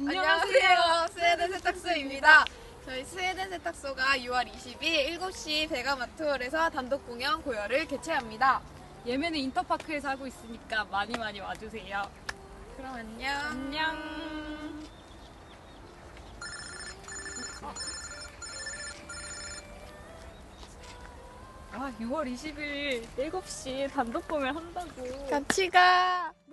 안녕하세요. 스웨덴 세탁소입니다. 저희 스웨덴 세탁소가 6월 20일 7시 베가마트홀에서 단독 공연 고열을 개최합니다. 예매는 인터파크에서 하고 있으니까 많이 와주세요. 그럼 안녕. 안녕. 6월 20일 7시 단독 공연 한다고. 같이 가.